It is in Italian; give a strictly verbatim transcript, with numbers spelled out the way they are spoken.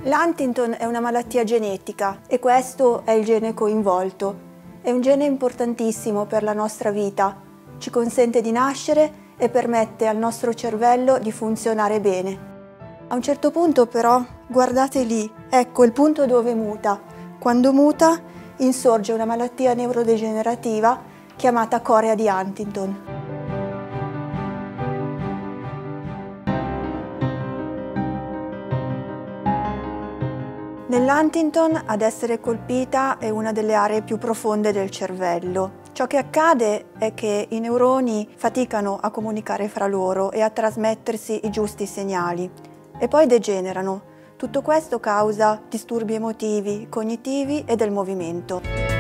L'Huntington è una malattia genetica e questo è il gene coinvolto. È un gene importantissimo per la nostra vita, ci consente di nascere e permette al nostro cervello di funzionare bene. A un certo punto però, guardate lì, ecco il punto dove muta. Quando muta, insorge una malattia neurodegenerativa chiamata corea di Huntington. Nell'Huntington ad essere colpita è una delle aree più profonde del cervello. Ciò che accade è che i neuroni faticano a comunicare fra loro e a trasmettersi i giusti segnali e poi degenerano. Tutto questo causa disturbi emotivi, cognitivi e del movimento.